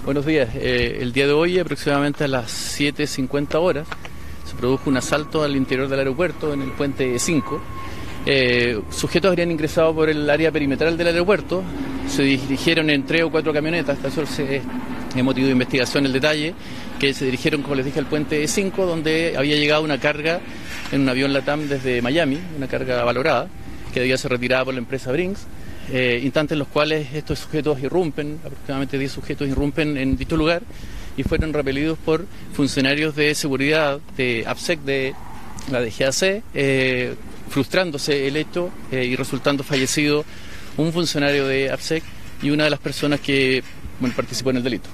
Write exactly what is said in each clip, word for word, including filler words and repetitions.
Buenos días. Eh, el día de hoy, aproximadamente a las siete cincuenta horas, se produjo un asalto al interior del aeropuerto en el puente cinco. Eh, sujetos habrían ingresado por el área perimetral del aeropuerto, se dirigieron en tres o cuatro camionetas, eso es motivo de investigación el detalle, que se dirigieron, como les dije, al puente cinco, donde había llegado una carga en un avión LATAM desde Miami, una carga valorada, que debía ser retirada por la empresa Brinks. Eh, instantes en los cuales estos sujetos irrumpen, aproximadamente diez sujetos irrumpen en dicho lugar y fueron repelidos por funcionarios de seguridad de APSEC, de la D G A C, eh, frustrándose el hecho eh, y resultando fallecido un funcionario de APSEC y una de las personas que bueno, participó en el delito.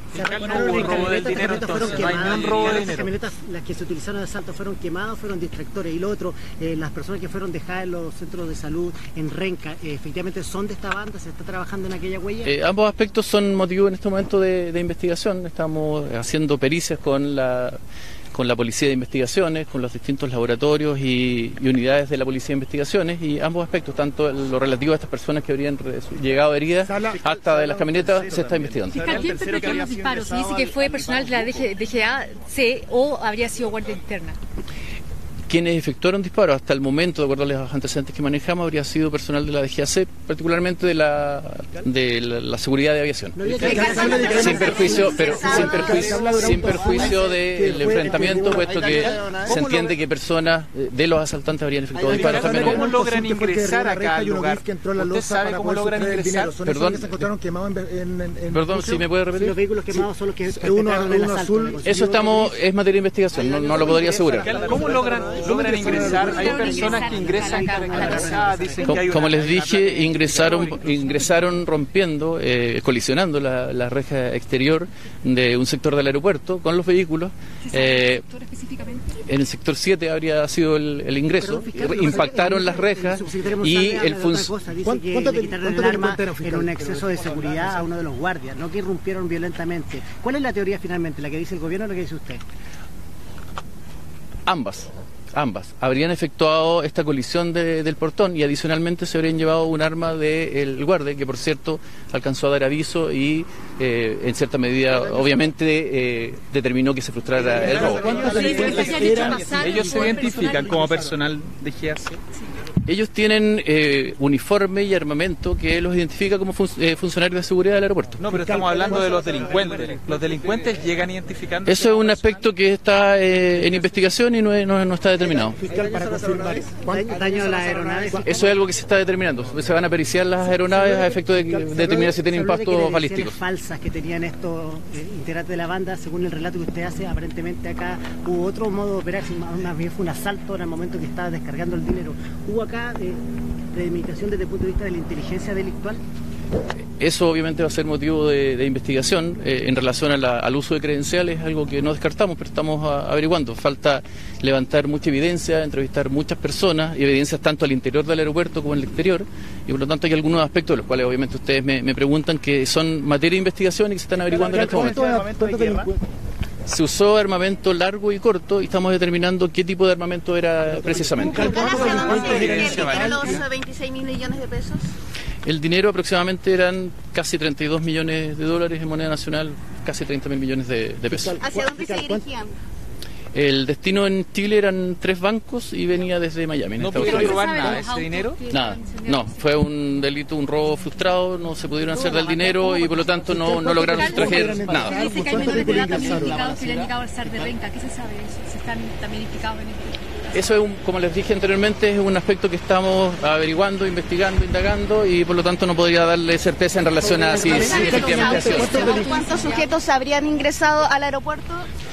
Las camionetas, las que se utilizaron de asalto, fueron quemadas, fueron distractores. Y lo otro, eh, las personas que fueron dejadas en los centros de salud en Renca, eh, efectivamente son de esta banda, se está trabajando en aquella huella. Eh, ambos aspectos son motivo en este momento de, de investigación. Estamos haciendo pericias con la con la Policía de Investigaciones, con los distintos laboratorios y, y unidades de la Policía de Investigaciones, y ambos aspectos, tanto lo relativo a estas personas que habrían llegado heridas, hasta de las camionetas, se está investigando. Fiscal, ¿quién perpetró los disparos? Se dice que fue personal de la D G A C o habría sido guardia interna. Quienes efectuaron disparos hasta el momento, de acuerdo a los antecedentes que manejamos, habría sido personal de la D G A C, particularmente de la de la, la seguridad de aviación. Sin perjuicio, pero sin perjuicio, sin perjuicio del enfrentamiento, puesto que se entiende que personas de los asaltantes habrían efectuado disparos también. ¿Cómo logran ingresar acá al lugar? ¿Usted sabe cómo logran ingresar? Perdón, perdón, si me puede repetir. Los vehículos quemados son los que perpetraron el asalto. Eso estamos, es materia de investigación, no, no lo podría asegurar. ¿Cómo logran logran ingresar? Hay personas que ingresan caracterizadas, dicen que hay una... Como les dije, ingresaron ingresaron rompiendo, eh, colisionando la, la reja exterior de un sector del aeropuerto con los vehículos. Eh, en el sector siete habría sido el, el ingreso. Impactaron las rejas y el funcionario... Dice que le quitaron el arma en un exceso de seguridad a uno de los guardias, no que irrumpieron violentamente. ¿Cuál es la teoría finalmente? ¿La que dice el gobierno o la que dice usted? Ambas. Ambas. Habrían efectuado esta colisión de, del portón y adicionalmente se habrían llevado un arma del guardia, que por cierto alcanzó a dar aviso y eh, en cierta medida obviamente eh, determinó que se frustrara el robo. ¿Ellos se identifican como personal de G A C? Ellos tienen eh, uniforme y armamento que los identifica como fun eh, funcionarios de seguridad del aeropuerto. No, pero estamos hablando de los delincuentes. ¿Los delincuentes llegan identificando? Eso es un aspecto que está eh, en investigación y no, no, no está determinado. Fiscal, para confirmar, daño a las aeronaves. Eso es algo que se está determinando. Se van a periciar las aeronaves a efecto de determinar si tienen impactos balísticos. Falsas que tenían estos eh, integrantes de la banda, según el relato que usted hace, aparentemente acá hubo otro modo de operar, más bien fue un asalto en el momento que estaba descargando el dinero. ¿Hubo acá de premeditación desde el punto de vista de la inteligencia delictual? Eso obviamente va a ser motivo de, de investigación eh, en relación a la, al uso de credenciales, algo que no descartamos, pero estamos a, averiguando. Falta levantar mucha evidencia, entrevistar muchas personas, y evidencias tanto al interior del aeropuerto como en el exterior, y por lo tanto hay algunos aspectos de los cuales obviamente ustedes me, me preguntan que son materia de investigación y que se están averiguando en este momento. Se usó armamento largo y corto y estamos determinando qué tipo de armamento era precisamente. ¿Era los veintiséis mil millones de pesos? El dinero aproximadamente eran casi treinta y dos millones de dólares en moneda nacional, casi treinta mil millones de, de pesos. ¿Hacia dónde se dirigían? El destino en Chile eran tres bancos y venía desde Miami. ¿No pudieron robar nada ese dinero? Nada, no, fue un delito, un robo frustrado, no se pudieron hacer del dinero y por lo tanto no, no lograron sustraer nada. Dice que hay menores de edad también implicados que le han llegado al S A R de Renca. ¿Qué se sabe de eso? ¿Se están también implicados en esto? Eso es, un, como les dije anteriormente, es un aspecto que estamos averiguando, investigando, indagando y por lo tanto no podría darle certeza en relación a si efectivamente ha sido. ¿Cuántos sujetos habrían ingresado al aeropuerto?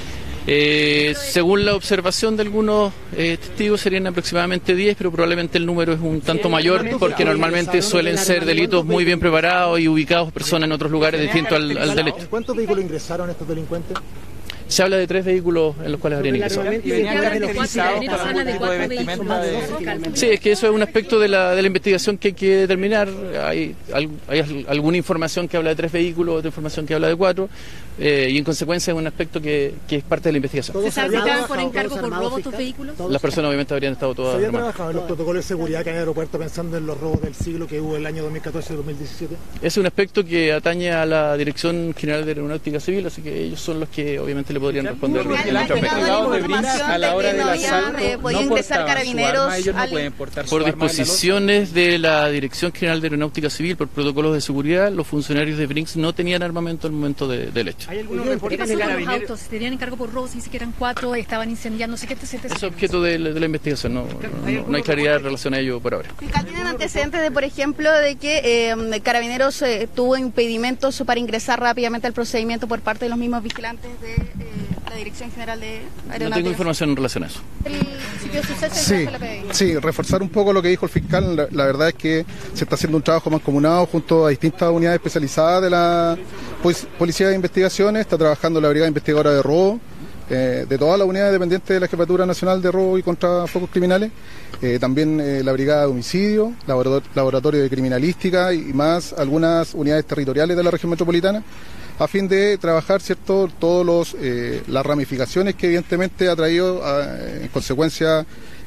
Eh, según la observación de algunos eh, testigos serían aproximadamente diez, pero probablemente el número es un tanto mayor porque normalmente suelen ser delitos muy bien preparados y ubicados personas en otros lugares distintos al, al delito. ¿En cuántos vehículos ingresaron estos delincuentes? Se habla de tres vehículos en los cuales habrían ingresado. Y venían caracterizados para algún tipo de vestimenta de... Sí, es que eso es un aspecto de la, de la investigación que hay que determinar. Hay, hay alguna información que habla de tres vehículos, otra información que habla de cuatro, eh, y en consecuencia es un aspecto que, que es parte de la investigación. ¿Se sabe si estaban por encargo por robo estos vehículos? Las personas obviamente habrían estado todas armadas. ¿Se habían armadas. trabajado en los protocolos de seguridad que hay en el aeropuerto pensando en los robos del siglo que hubo el año dos mil catorce dos mil diecisiete? Es un aspecto que atañe a la Dirección General de Aeronáutica Civil, así que ellos son los que obviamente le podrían responder. El investigado de Brinks a la hora del asalto no portaban su arma, ellos no pueden portar su Por arma. disposiciones de la Dirección General de Aeronáutica Civil, por protocolos de seguridad, los funcionarios de Brinks no tenían armamento al momento de, del hecho. ¿Hay algunos reportes de carabineros? Los autos tenían encargo por robo, se dice que eran cuatro, estaban incendiando, no sé qué te es objeto de, de la investigación, no, no, no hay claridad en relación a ello por ahora. ¿Tienen antecedentes de, por ejemplo, de que eh, Carabineros eh, tuvo impedimentos para ingresar rápidamente al procedimiento por parte de los mismos vigilantes de eh, la Dirección General de Aeronáutica? No tengo información en relación a eso. El sitio de suceso sí, de la P D I. sí, reforzar un poco lo que dijo el fiscal. La, la verdad es que se está haciendo un trabajo mancomunado junto a distintas unidades especializadas de la Policía de Investigaciones. Está trabajando la Brigada Investigadora de Robo, eh, de todas las unidades dependientes de la Jefatura Nacional de Robo y Contra Focos Criminales, eh, también eh, la Brigada de Homicidio, laborator Laboratorio de Criminalística y más algunas unidades territoriales de la región metropolitana, a fin de trabajar, cierto, todos los eh, las ramificaciones que evidentemente ha traído a, en consecuencia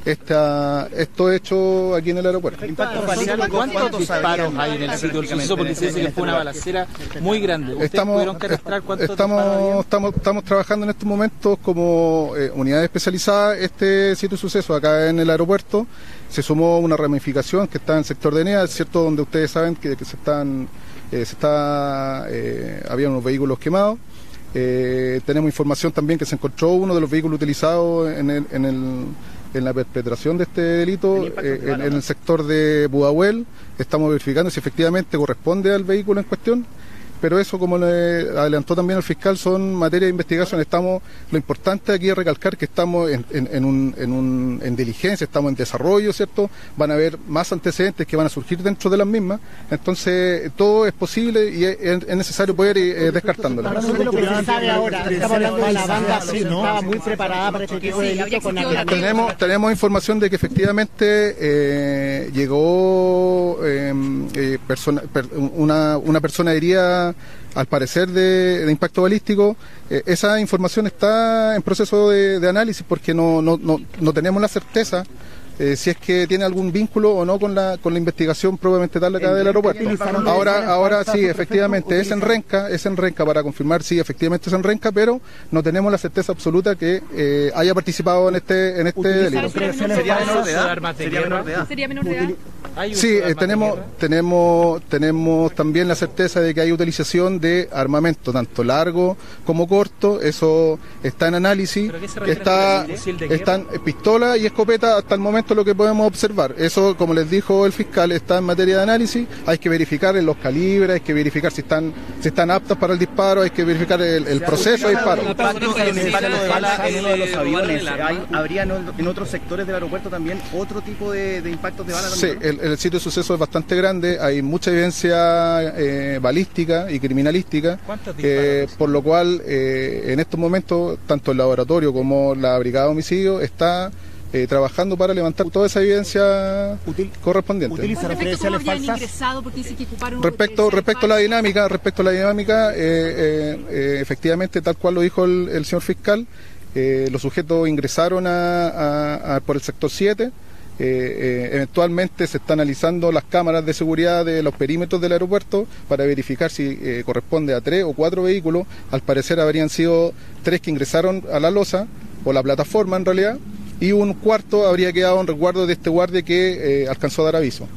esta, estos hechos aquí en el aeropuerto. ¿Cuántos disparos hay en el sitio del suceso? Porque se dice que fue una balacera muy grande. ¿Ustedes estamos, pudieron registrar cuántos estamos, disparos estamos, estamos trabajando en estos momentos como eh, unidad especializada este sitio de suceso acá en el aeropuerto. Se sumó una ramificación que está en el sector de Enea, ¿cierto? Donde ustedes saben que, que se están eh, se está eh, había unos vehículos quemados. Eh, tenemos información también que se encontró uno de los vehículos utilizados en el, en el en la perpetración de este delito eh, en, en el sector de Pudahuel. Estamos verificando si efectivamente corresponde al vehículo en cuestión, pero eso, como le adelantó también el fiscal, son materia de investigación. Estamos, lo importante aquí es recalcar que estamos en, en, en, un, en, un, en diligencia, estamos en desarrollo, ¿cierto? Van a haber más antecedentes que van a surgir dentro de las mismas, entonces todo es posible y es, es necesario poder ir eh, descartándolo. Para lo que se sabe ahora, estamos hablando de la banda, sí, ¿no? Estaba muy preparada para este tipo de delito con la tenemos, tenemos información de que efectivamente eh, llegó eh, eh, persona, per, una, una persona herida, al parecer de, de impacto balístico. Eh, esa información está en proceso de, de análisis porque no, no, no, no tenemos la certeza eh, si es que tiene algún vínculo o no con la con la investigación propiamente tal acá del aeropuerto. Ahora, ahora sí, efectivamente es en Renca, es en Renca para confirmar si efectivamente es en Renca, pero no tenemos la certeza absoluta que eh, haya participado en este en este delito. ¿Sería menor de edad? ¿Sería menor de edad? ¿Sería menor de edad? Sí, eh, tenemos tenemos tenemos también la certeza de que hay utilización de armamento tanto largo como corto. Eso está en análisis. Está están pistola y escopeta hasta el momento lo que podemos observar. Eso, como les dijo el fiscal, está en materia de análisis. Hay que verificar en los calibres, hay que verificar si están si están aptas para el disparo, hay que verificar el, el proceso de disparo. El impacto, el impacto de bala en uno de los aviones. ¿Hay, ¿Habría en otros sectores del aeropuerto también otro tipo de, de impactos de bala? Sí, el, el sitio de suceso es bastante grande, hay mucha evidencia eh, balística y criminalística, eh, por lo cual eh, en estos momentos tanto el laboratorio como la Brigada de Homicidio está eh, trabajando para levantar toda esa evidencia Util, correspondiente. ¿Utiliza las credenciales falsas? Respecto, respecto a la dinámica, respecto a la dinámica, eh, eh, eh, efectivamente, tal cual lo dijo el, el señor fiscal, eh, los sujetos ingresaron a, a, a, por el sector siete. Eh, eh, eventualmente se están analizando las cámaras de seguridad de los perímetros del aeropuerto para verificar si eh, corresponde a tres o cuatro vehículos. Al parecer habrían sido tres que ingresaron a la losa o la plataforma en realidad, y un cuarto habría quedado en resguardo de este guardia que eh, alcanzó a dar aviso.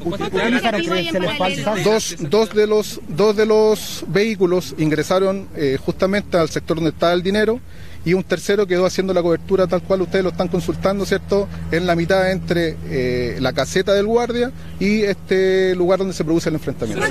Dos, dos, de los, dos de los vehículos ingresaron eh, justamente al sector donde está el dinero, y un tercero quedó haciendo la cobertura tal cual ustedes lo están consultando, ¿cierto?, en la mitad entre eh, la caseta del guardia y este lugar donde se produce el enfrentamiento.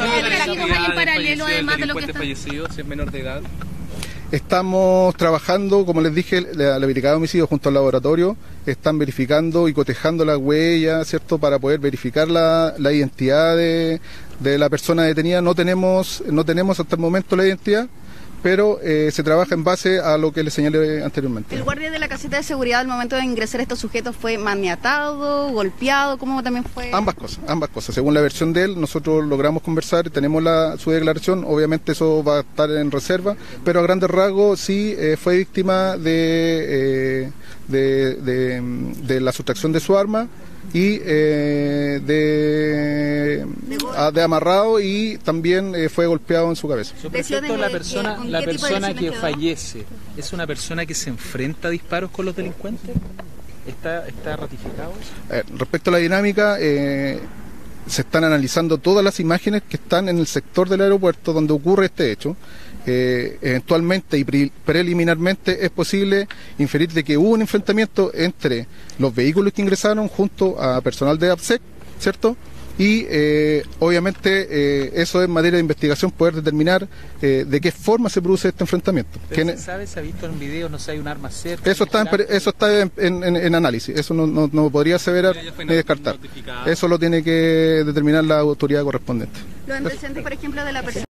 Estamos trabajando, como les dije, la, la Brigada de Homicidio junto al laboratorio están verificando y cotejando las huellas, ¿cierto?, para poder verificar la, la identidad de, de la persona detenida. No tenemos, no tenemos hasta el momento la identidad, pero eh, se trabaja en base a lo que les señalé anteriormente. ¿El guardia de la caseta de seguridad al momento de ingresar a estos sujetos fue maniatado, golpeado? ¿Cómo también fue? Ambas cosas, ambas cosas. Según la versión de él, nosotros logramos conversar, tenemos la, su declaración, obviamente eso va a estar en reserva, pero a grandes rasgos sí eh, fue víctima de, eh, de, de, de la sustracción de su arma y eh, de, a, de amarrado, y también eh, fue golpeado en su cabeza. Sobre respecto a la persona, la persona que fallece, ¿es una persona que se enfrenta a disparos con los delincuentes? ¿Está, está ratificado eso? Eh, respecto a la dinámica, eh, se están analizando todas las imágenes que están en el sector del aeropuerto donde ocurre este hecho. Eh, eventualmente y pre preliminarmente es posible inferir de que hubo un enfrentamiento entre los vehículos que ingresaron junto a personal de APSEC, ¿cierto? Y eh, obviamente eh, eso es materia de investigación, poder determinar eh, de qué forma se produce este enfrentamiento. ¿Se sabe, se ha visto en video, no sé, hay un arma cerca? Eso está en, eso está en, en, en análisis, eso no, no, no podría aseverar ni descartar. Eso lo tiene que determinar la autoridad correspondiente. Los antecedentes, por ejemplo, de la persona